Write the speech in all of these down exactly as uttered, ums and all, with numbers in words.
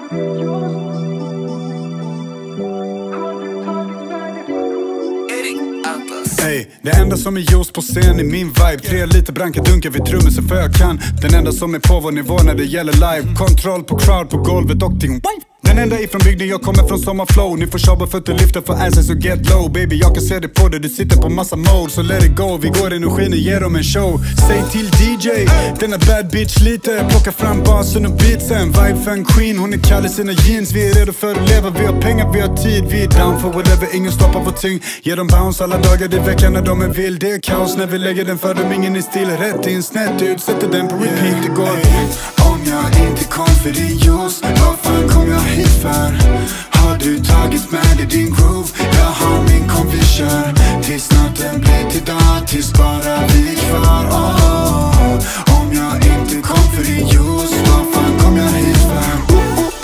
Ey, det enda som är juice på scen är min vibe. Tre liter branka dunkar vid trummen så för jag kan. Den enda som är på vår nivå när det gäller live. Kontroll på crowd, på golvet och ting. Den enda ifrån bygden, jag kommer från sommarflow. Ni får tjabba för att lyfta för asses och get low. Baby, jag kan se det på dig, du sitter på massa mode. Så let it go, vi går energin och ger dem en show. Säg till D J, denna bad bitch lite. Plocka fram basen och beatsen. Vibe för en queen, hon är kall i sina jeans. Vi är redo för att leva, vi har pengar, vi har tid. Vi är down for whatever, ingen stoppar vår tyngd. Ger dem bounce alla dagar i veckan när de är vild. Det är kaos när vi lägger den för dem, ingen är still. Rätt in, snett ut, sätter den på repeat, det går. Om jag inte kom för din juice, vad fan kom jag hit för? Har du tagit med dig din groove? Jag har min conviction. Tills natten blir till dag, tills bara vi kvar. oh. Om jag inte kom för din juice, vad fan kom jag hit för?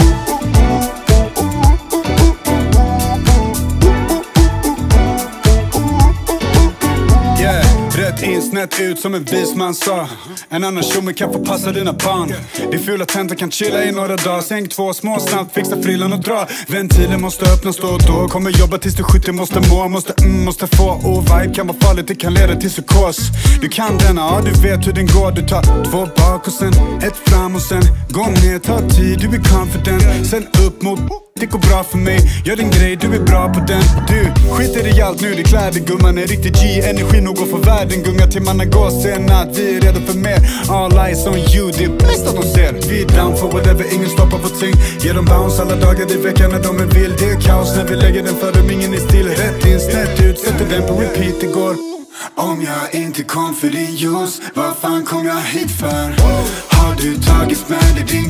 Rätt in, snett ut som en visman sa. En annan tjomme kan få passa dina barn. Det fula tentor kan chilla i några dagar. Sänk två små snabbt, fixa frillan och dra. Ventilen måste öppnas då och då. Kommer jobba tills du sjuttio, måste må. Måste mm, måste få. Och vibe kan vara farligt, det kan leda till psykos. Du kan denna, ja du vet hur den går. Du tar två bak och sen ett fram och sen gå ner, ta tid, du är confident. Sen upp mot, det går bra för mig. Gör din grej, du är bra på den. Du, skiter i allt nu, det kläder gumman är riktigt G. Energi nog går för världen, gunga till manna går sen att vi är redo för mer. All eyes on you, det är bäst att de ser. Vi är down for whatever, ingen stoppar vår ting. Ger dem bounce alla dagar i veckan när de är vild. Det är kaos när vi lägger den för dem, ingen är still. Rätt in, snett ut, sätter den på repeat, det går. Om jag inte kom för din juice, vad fan kom jag hit för? Har du tagit med dig din